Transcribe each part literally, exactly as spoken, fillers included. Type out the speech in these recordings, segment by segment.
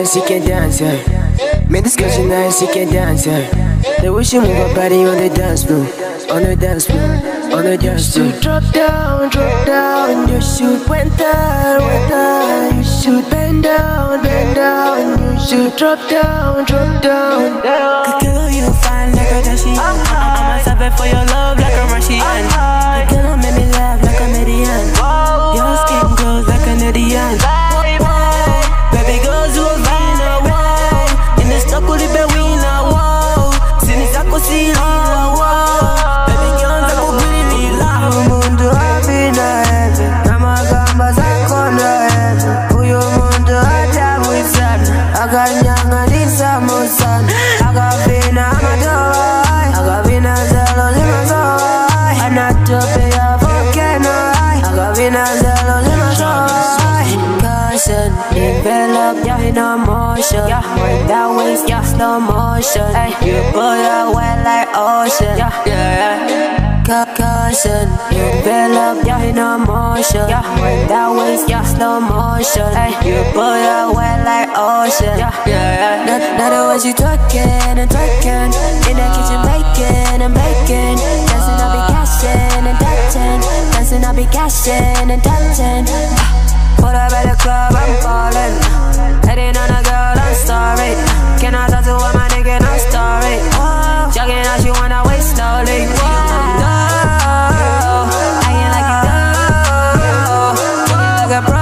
nice, she can dance, yeah. Man, this girl she nice, she can dance, yeah. The way she move her body on the dance floor, on the dance floor, on the dance floor. You should drop down, drop down. You should went down, went down. You should bend down, bend down. You should drop down, drop down, down. Could kill you fine like a Russian. I'm a savage for your love like a Russian. Could kill make me laugh like a Median. Your skin glows like an Indian. Baby girls who are fine, wow. In the stock with the bewina, wow. Sin is a cosina, wow. Baby girls are really love. Mundo abina heavy. Nama gamba zakona heavy. Uyo mundo adamu isana. Aganyanga nisa musana. Agavina amadoi. Agavina zelo zimazoi. Anatope ya volcano. Agavina zelo zimazoi. Caution, develop, yeah, in a motion. Yeah, work that waist, yeah, slow motion. Ay, you put it wet like ocean. Yeah, yeah, yeah. Caution, develop, yeah, in a motion. Yeah, work that waist, yeah, slow motion. Ay, you put it wet like ocean. Yeah, yeah, yeah. Now the way she twerking and twerking, in the kitchen baking and baking, dancing I be cashing and touching, dancing I be cashing and touching. Put up at the club, I'm falling. Heading on a girl, I'm sorry. Can I talk to all my nigga, I'm sorry. Oh, jogging out, she wanna wait slowly. Whoa, I ain't like it though. When you look at bro,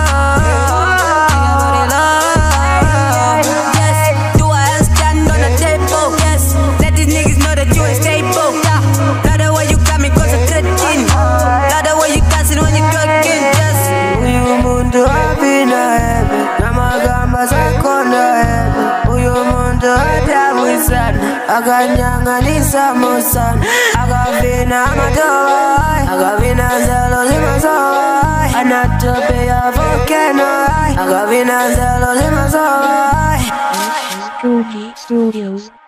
yes, do I stand on the table? Yes, let these niggas know that you ain't stable. Yeah, love the way you got me concentrating. Love the way you dancing when you twerking. Yes, mundo abina heavy. Nama gamba zakona heavy. Uyo mundo adamu isana. Aganyanga nisa musana. Agavina amadoi. Agavina zelo zimazoi. Anatope ya volcano. Agavina zelo zimazoi. Studios.